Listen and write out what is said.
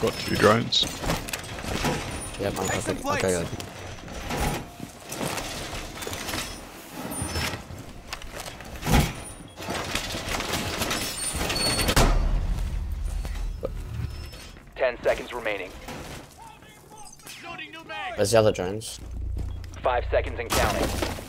got 2 drones. Yep, I'm perfect. Okay, good. Seconds remaining. Where's the other drones? 5 seconds and counting.